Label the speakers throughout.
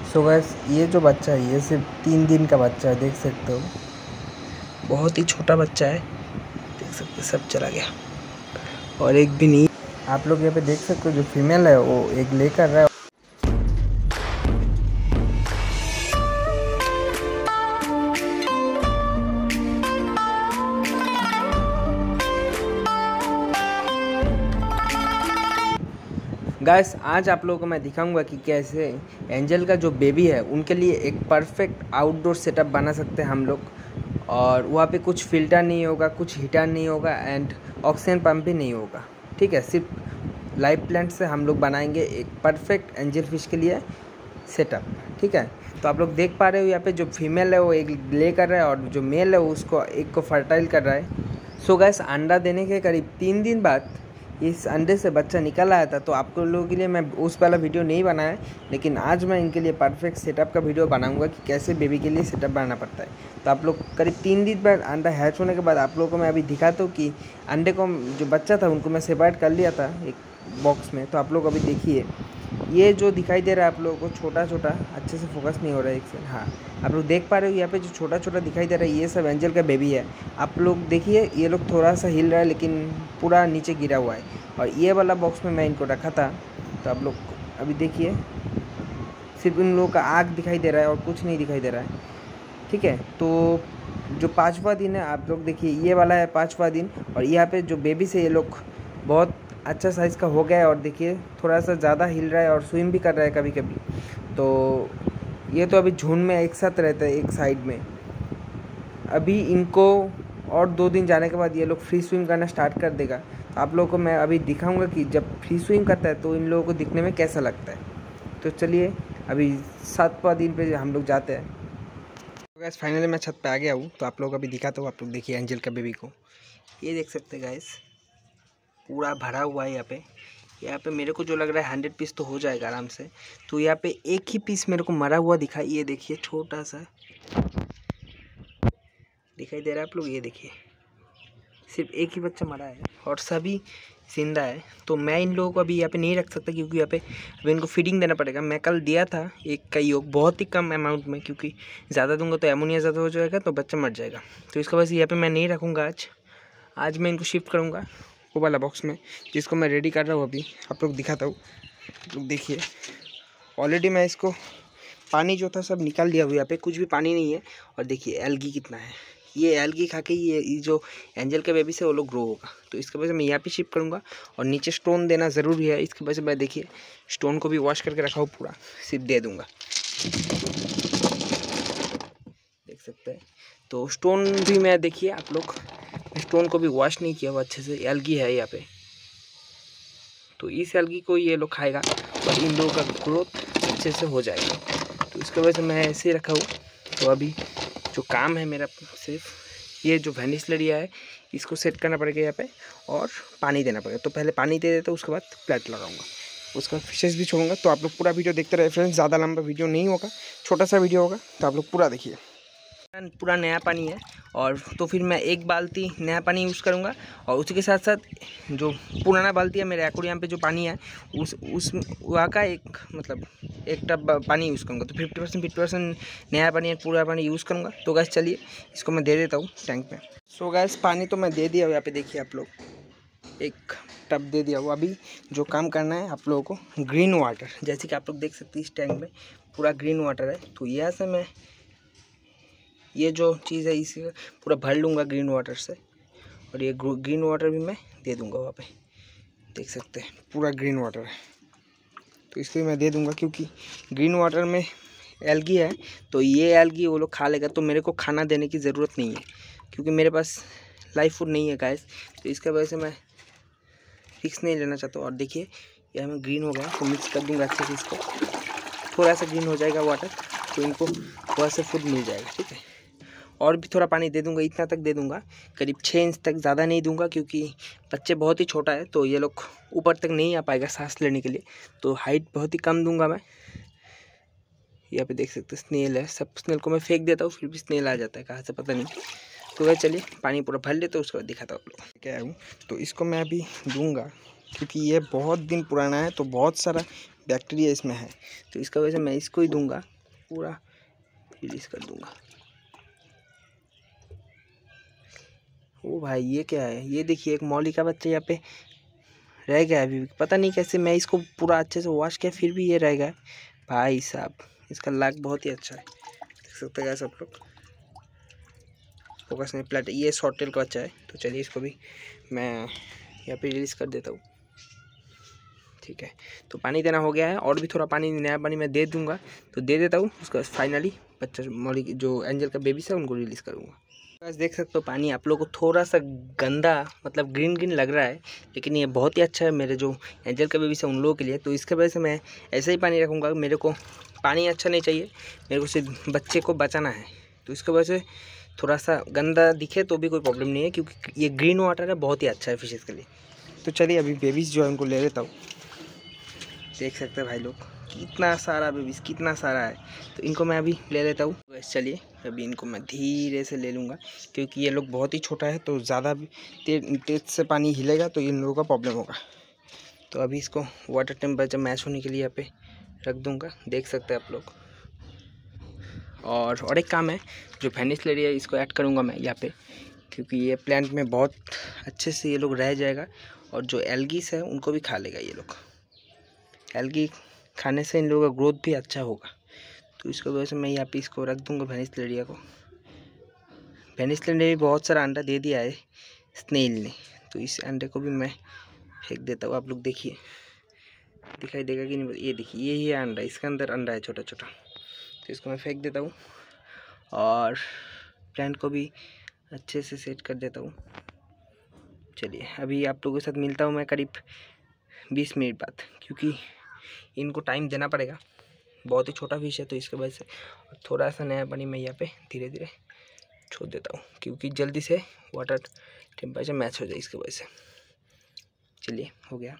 Speaker 1: So guys ये जो बच्चा है ये सिर्फ 3 दिन का बच्चा है, देख सकते हो बहुत ही छोटा बच्चा है, देख सकते हो सब चला गया और एक भी नहीं। आप लोग यहाँ पे देख सकते हो जो फीमेल है वो एग ले कर रहा है। गाइस आज आप लोगों को मैं दिखाऊंगा कि कैसे एंजल का जो बेबी है उनके लिए एक परफेक्ट आउटडोर सेटअप बना सकते हैं हम लोग। और वहाँ पे कुछ फिल्टर नहीं होगा, कुछ हीटर नहीं होगा एंड ऑक्सीजन पंप भी नहीं होगा, ठीक है। सिर्फ लाइव प्लांट से हम लोग बनाएंगे एक परफेक्ट एंजल फिश के लिए सेटअप, ठीक है। तो आप लोग देख पा रहे हो यहाँ पे जो फीमेल है वो एक ले कर रहा है और जो मेल है वो उसको एक को फर्टाइल कर रहा है। सो गाइस अंडा देने के करीब 3 दिन बाद इस अंडे से बच्चा निकल आया था। तो आप लोगों के लिए मैं उस वाला वीडियो नहीं बनाया, लेकिन आज मैं इनके लिए परफेक्ट सेटअप का वीडियो बनाऊंगा कि कैसे बेबी के लिए सेटअप बनाना पड़ता है। तो आप लोग करीब 3 दिन बाद अंडा हैच होने के बाद आप लोगों को मैं अभी दिखाता हूँ कि अंडे को जो बच्चा था उनको मैं सेपरेट कर लिया था एक बॉक्स में। तो आप लोग अभी देखिए ये जो दिखाई दे रहा है आप लोगों को छोटा छोटा, अच्छे से फोकस नहीं हो रहा है एक से, हाँ आप लोग देख पा रहे हो यहाँ पे जो छोटा छोटा दिखाई दे रहा है ये सब एंजल का बेबी है। आप लोग देखिए ये लोग थोड़ा सा हिल रहा है लेकिन पूरा नीचे गिरा हुआ है। और ये वाला बॉक्स में मैं इनको रखा था। तो आप लोग अभी देखिए सिर्फ इन लोगों का आँख दिखाई दे रहा है और कुछ नहीं दिखाई दे रहा है, ठीक है। तो जो 5वां दिन है आप लोग देखिए ये वाला है 5वां दिन। और यहाँ पे जो बेबी से ये लोग बहुत अच्छा साइज़ का हो गया है और देखिए थोड़ा सा ज़्यादा हिल रहा है और स्विम भी कर रहा है कभी कभी। तो ये तो अभी झुंड में एक साथ रहता है एक साइड में। अभी इनको और 2 दिन जाने के बाद ये लोग फ्री स्विम करना स्टार्ट कर देगा। तो आप लोगों को मैं अभी दिखाऊंगा कि जब फ्री स्विम करता है तो इन लोगों को दिखने में कैसा लगता है। तो चलिए अभी 7वां दिन पे हम लोग जाते हैं। तो गाइस फाइनली मैं छत पे आ गया हूँ। तो आप लोग अभी दिखाता हूँ, आप लोग देखिए एंजल का बेबी को, ये देख सकते हैं गाइस पूरा भरा हुआ है। यहाँ पे मेरे को जो लग रहा है 100 पीस तो हो जाएगा आराम से। तो यहाँ पे एक ही पीस मेरे को मरा हुआ दिखाई, ये देखिए छोटा सा दिखाई दे रहा है आप लोग, ये देखिए सिर्फ एक ही बच्चा मरा है और सभी जिंदा है। तो मैं इन लोगों को अभी यहाँ पे नहीं रख सकता क्योंकि यहाँ पे अभी इनको फीडिंग देना पड़ेगा। मैं कल दिया था एक का योग बहुत ही कम अमाउंट में, क्योंकि ज़्यादा दूंगा तो एमोनिया ज़्यादा हो जाएगा तो बच्चा मर जाएगा। तो इसका वजह से यहाँ पे मैं नहीं रखूँगा। आज मैं इनको शिफ्ट करूँगा वो वाला बॉक्स में जिसको मैं रेडी कर रहा हूँ। अभी आप लोग दिखाता हूँ, लोग देखिए ऑलरेडी मैं इसको पानी जो था सब निकाल दिया हुआ, यहाँ पे कुछ भी पानी नहीं है। और देखिए एल्गी कितना है, ये एल्गी खा के ये जो एंजल के बेबी से वो लोग ग्रो होगा। तो इसकी वजह से मैं यहाँ पे शिफ्ट करूँगा। और नीचे स्टोन देना ज़रूरी है, इसकी वजह से मैं देखिए स्टोन को भी वॉश करके रखा हूँ, पूरा सिर्फ दे दूँगा, देख सकते हैं। तो स्टोन भी मैं देखिए आप लोग स्टोन को भी वॉश नहीं किया हुआ अच्छे से, एल्गी है यहाँ पे। तो इस एल्गी को ये लोग खाएगा और इन लोगों का ग्रोथ अच्छे से हो जाएगा। तो इसकी वजह से मैं ऐसे ही रखा हूँ। तो अभी जो काम है मेरा सिर्फ ये जो वेनिस लड़िया है इसको सेट करना पड़ेगा यहाँ पे और पानी देना पड़ेगा। तो पहले पानी दे देता हूँ, उसके बाद प्लेट लगाऊंगा, उसका फिशेस भी छोड़ूंगा। तो आप लोग पूरा वीडियो देखते रहे फ्रेंड्स, ज़्यादा लंबा वीडियो नहीं होगा, छोटा सा वीडियो होगा। तो आप लोग पूरा देखिए। पूरा नया पानी है और तो फिर मैं 1 बाल्टी नया पानी यूज़ करूँगा और उसी के साथ साथ जो पुराना बाल्टी है मेरे एक्वेरियम पे जो पानी है उस वहाँ का एक टब पानी यूज़ करूँगा। तो 50% नया पानी है, पूरा पानी यूज़ करूँगा। तो गैस चलिए इसको मैं दे देता हूँ टैंक में। सो गैस पानी तो मैं दे दिया हूँ, यहाँ पे देखिए आप लोग एक टब दे दिया हुआ। अभी जो काम करना है आप लोगों को ग्रीन वाटर, जैसे कि आप लोग देख सकते हैं इस टैंक में पूरा ग्रीन वाटर है। तो यहाँ से मैं ये जो चीज़ है इसे पूरा भर लूँगा ग्रीन वाटर से और ये ग्रीन वाटर भी मैं दे दूँगा वहाँ पे, देख सकते हैं पूरा ग्रीन वाटर है। तो इसको भी मैं दे दूँगा क्योंकि ग्रीन वाटर में एल्गी है। तो ये एल्गी वो लोग खा लेगा, तो मेरे को खाना देने की ज़रूरत नहीं है क्योंकि मेरे पास लाइव फूड नहीं है गाइस। तो इसका वजह से मैं रिस्क नहीं लेना चाहता हूँ। और देखिए यह में ग्रीन हो गया तो मिक्स कर दूँगा अच्छे से, इसको थोड़ा सा ग्रीन हो जाएगा वाटर तो इनको थोड़ा सा फूड मिल जाएगा, ठीक है। और भी थोड़ा पानी दे दूंगा, इतना तक दे दूंगा, करीब 6 इंच तक, ज़्यादा नहीं दूंगा क्योंकि बच्चे बहुत ही छोटा है तो ये लोग ऊपर तक नहीं आ पाएगा सांस लेने के लिए। तो हाइट बहुत ही कम दूंगा मैं। यहाँ पे देख सकते हैं स्नेल है, सब स्नेल को मैं फेंक देता हूँ फिर भी स्नेल आ जाता है कहाँ से पता नहीं। तो वह चलिए पानी पूरा भर लेते उसके बाद दिखाता हूँ आप लोग क्या हूँ। तो इसको मैं अभी दूँगा क्योंकि ये बहुत दिन पुराना है तो बहुत सारा बैक्टीरिया इसमें है। तो इसका वजह से मैं इसको ही दूँगा पूरा रिलीज़ कर दूंगा। ओ भाई ये क्या है, ये देखिए एक मौली का बच्चा यहाँ पे रह गया है अभी भी। पता नहीं कैसे मैं इसको पूरा अच्छे से वॉश किया फिर भी ये रह गया। भाई साहब इसका लक बहुत ही अच्छा है, देख सकते हैं सब लोग। फोकस नहीं प्लेट, ये शॉर्ट टेल का बच्चा है। तो चलिए इसको भी मैं यहाँ पे रिलीज़ कर देता हूँ। ठीक है, तो पानी देना हो गया है, और भी थोड़ा पानी नया पानी मैं दे दूँगा, तो दे देता हूँ। उसका फाइनली बच्चा मौली जो एंजल का बेबी है उनको रिलीज़ करूँगा। बस देख सकते हो पानी आप लोगों को थोड़ा सा गंदा मतलब ग्रीन ग्रीन लग रहा है, लेकिन ये बहुत ही अच्छा है मेरे जो एंजल का बेबी है उन लोगों के लिए। तो इसके वजह से मैं ऐसे ही पानी रखूँगा। मेरे को पानी अच्छा नहीं चाहिए, मेरे को सिर्फ बच्चे को बचाना है। तो इसके वजह से थोड़ा सा गंदा दिखे तो भी कोई प्रॉब्लम नहीं है, क्योंकि ये ग्रीन वाटर है, बहुत ही अच्छा है फिशेज़ के लिए। तो चलिए अभी बेबीज़ जो है उनको ले लेता हूँ। देख सकते हैं भाई लोग कितना सारा बेबीज़, कितना सारा है। तो इनको मैं अभी ले लेता हूँ। बस चलिए अभी इनको मैं धीरे से ले लूँगा, क्योंकि ये लोग बहुत ही छोटा है, तो ज़्यादा तेज से पानी हिलेगा तो इन लोगों का प्रॉब्लम होगा। तो अभी इसको वाटर टेम्परेचर मैच होने के लिए यहाँ पे रख दूँगा, देख सकते हैं आप लोग। और एक काम है, जो वेनिस्लेरिया इसको ऐड करूँगा मैं यहाँ पे, क्योंकि ये प्लांट में बहुत अच्छे से ये लोग रह जाएगा, और जो एल्गीस है उनको भी खा लेगा ये लोग। एल्गी खाने से इन लोगों का ग्रोथ भी अच्छा होगा। तो इसकी वजह से मैं यहाँ पे इसको रख दूँगा वेनिस्लेरिया को। वेनिस्लेरिया ने भी बहुत सारा अंडा दे दिया है स्नेल ने, तो इस अंडे को भी मैं फेंक देता हूँ। आप लोग देखिए, दिखाई देगा कि नहीं, ये देखिए ये अंडा, इसके अंदर अंडा है छोटा छोटा। तो इसको मैं फेंक देता हूँ, और प्लांट को भी अच्छे से सेट कर देता हूँ। चलिए अभी आप लोगों के साथ मिलता हूँ मैं करीब 20 मिनट बाद, क्योंकि इनको टाइम देना पड़ेगा। बहुत ही छोटा फिश है, तो इसके वजह से थोड़ा सा नया पानी मैं यहाँ पे धीरे धीरे छोड़ देता हूँ, क्योंकि जल्दी से वाटर टेम्परेचर मैच हो जाए इसके वजह से। चलिए हो गया,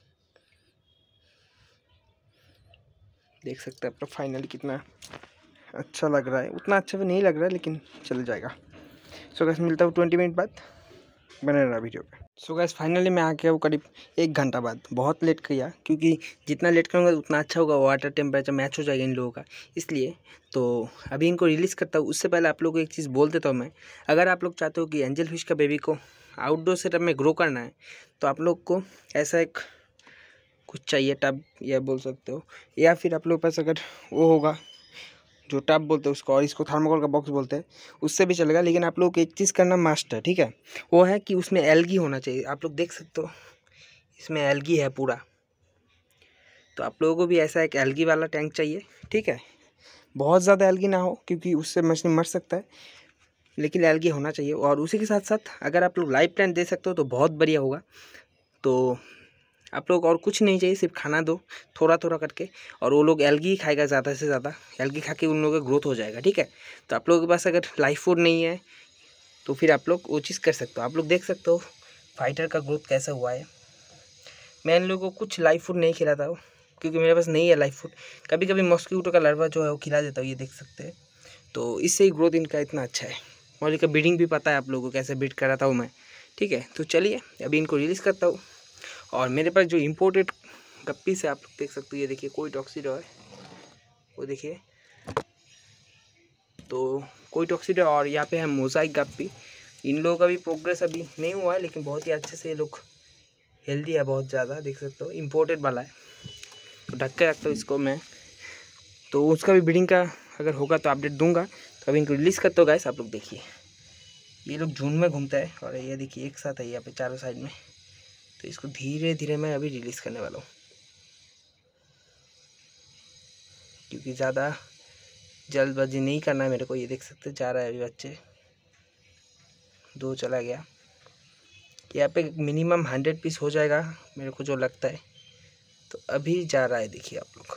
Speaker 1: देख सकते हैं आप लोग फाइनली कितना अच्छा लग रहा है। उतना अच्छा भी नहीं लग रहा है, लेकिन चल जाएगा। सो गाइस मिलता हूँ 20 मिनट बाद, बने रहा वीडियो पे। सो गाइस फाइनली मैं आ गया हूँ करीब 1 घंटा बाद। बहुत लेट किया, क्योंकि जितना लेट करूँगा उतना अच्छा होगा, वाटर टेम्परेचर मैच हो जाएगा इन लोगों का, इसलिए। तो अभी इनको रिलीज़ करता हूँ। उससे पहले आप लोगों को एक चीज़ बोल देता हूँ मैं, अगर आप लोग चाहते हो कि एंजल फिश का बेबी को आउटडोर सेटअप में ग्रो करना है, तो आप लोग को ऐसा एक कुछ चाहिए, टब या बोल सकते हो, या फिर आप लोग के पास अगर वो होगा जो टब बोलते हैं उसको, और इसको थर्मोकोल का बॉक्स बोलते हैं, उससे भी चलेगा। लेकिन आप लोग को एक चीज़ करना मस्ट है, ठीक है, वो है कि उसमें एल्गी होना चाहिए। आप लोग देख सकते हो इसमें एल्गी है पूरा, तो आप लोगों को भी ऐसा एक एल्गी वाला टैंक चाहिए, ठीक है। बहुत ज़्यादा एल्गी ना हो, क्योंकि उससे मछली मर सकता है, लेकिन एल्गी होना चाहिए। और उसी के साथ साथ अगर आप लोग लाइव प्लांट दे सकते हो तो बहुत बढ़िया होगा। तो आप लोग और कुछ नहीं चाहिए, सिर्फ खाना दो थोड़ा थोड़ा करके, और वो लोग एल्गी ही खाएगा ज़्यादा से ज़्यादा। एल्गी खा के उन लोगों का ग्रोथ हो जाएगा, ठीक है। तो आप लोगों के पास अगर लाइफ फूड नहीं है तो फिर आप लोग वो चीज़ कर सकते हो। आप लोग देख सकते हो फाइटर का ग्रोथ कैसा हुआ है। मैं इन लोगों को कुछ लाइफ फूड नहीं खिलाता हूँ, क्योंकि मेरे पास नहीं है लाइफ फूड। कभी कभी मॉस्किटो का लार्वा जो है वो खिला देता हूँ, ये देख सकते हैं। तो इससे ही ग्रोथ इनका इतना अच्छा है। मौली का ब्रीडिंग भी पता है आप लोगों को, कैसे ब्रीड कराता हूँ मैं, ठीक है। तो चलिए अभी इनको रिलीज़ करता हूँ। और मेरे पास जो इम्पोर्टेड गप्पी से आप लोग देख सकते हो, ये देखिए कोई टॉक्सिडो है, वो देखिए, तो कोई टॉक्सिडो, और यहाँ पे है मोज़ाइक गप्पी। इन लोगों का भी प्रोग्रेस अभी नहीं हुआ है, लेकिन बहुत ही अच्छे से ये लोग हेल्दी है, बहुत ज़्यादा, देख सकते हो इम्पोर्टेड वाला है। तो ढक के रखता हूँ इसको मैं, तो उसका भी ब्रीडिंग का अगर होगा तो अपडेट दूंगा। तो अभी इनको रिलीज़ करते हो गाइस। आप लोग देखिए ये लोग झुंड में घूमता है, और ये देखिए एक साथ है यहाँ पे चारों साइड में। तो इसको धीरे धीरे मैं अभी रिलीज़ करने वाला हूँ, क्योंकि ज़्यादा जल्दबाजी नहीं करना है मेरे को। ये देख सकते जा रहा है अभी बच्चे, 2 चला गया। यहाँ पे मिनिमम 100 पीस हो जाएगा मेरे को जो लगता है। तो अभी जा रहा है, देखिए आप लोग,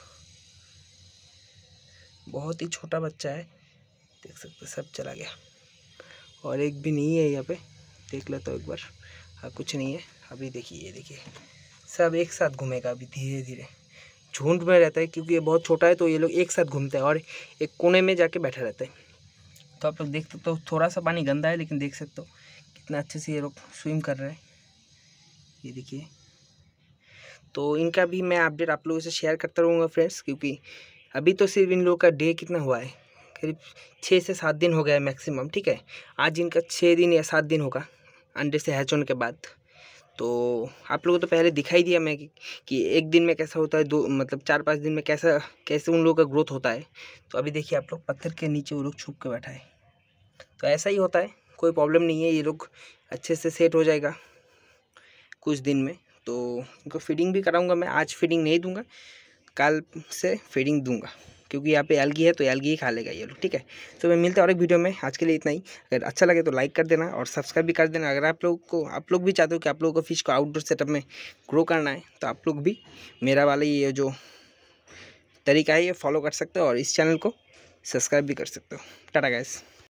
Speaker 1: बहुत ही छोटा बच्चा है, देख सकते सब चला गया। और एक भी नहीं है यहाँ पे, देख लेता हूँ एक बार। हाँ कुछ नहीं है अभी। देखिए ये देखिए सब एक साथ घूमेगा अभी धीरे धीरे, झुंड में रहता है, क्योंकि ये बहुत छोटा है तो ये लोग एक साथ घूमते हैं, और एक कोने में जाके बैठा रहता है। तो आप लोग देख सकते हो थोड़ा सा पानी गंदा है, लेकिन देख सकते हो कितना अच्छे से ये लोग स्विम कर रहे हैं, ये देखिए। तो इनका भी मैं अपडेट आप लोगों से शेयर करता रहूँगा फ्रेंड्स, क्योंकि अभी तो सिर्फ इन लोगों का डे कितना हुआ है, करीब 6 से 7 दिन हो गया है मैक्सिमम, ठीक है। आज इनका 6 दिन या 7 दिन होगा अंडे से हैच होने के बाद। तो आप लोगों को तो पहले दिखाई दिया मैं कि एक दिन में कैसा होता है, 2 मतलब 4-5 दिन में कैसे उन लोगों का ग्रोथ होता है। तो अभी देखिए आप लोग, पत्थर के नीचे वो लोग छुप के बैठा है। तो ऐसा ही होता है, कोई प्रॉब्लम नहीं है, ये लोग अच्छे से सेट हो जाएगा कुछ दिन में। तो इनको फीडिंग भी कराऊंगा मैं, आज फीडिंग नहीं दूंगा, कल से फीडिंग दूंगा, क्योंकि यहाँ पे एल्गी है तो एल्गी ही खा लेगा ये लोग, ठीक है। तो मैं मिलता हूँ और एक वीडियो में, आज के लिए इतना ही। अगर अच्छा लगे तो लाइक कर देना और सब्सक्राइब भी कर देना। अगर आप लोग भी चाहते हो कि आप लोगों को फिश को आउटडोर सेटअप में ग्रो करना है, तो आप लोग भी मेरा वाला ये जो तरीका है ये फॉलो कर सकते हो और इस चैनल को सब्सक्राइब भी कर सकते हो। Tata guys.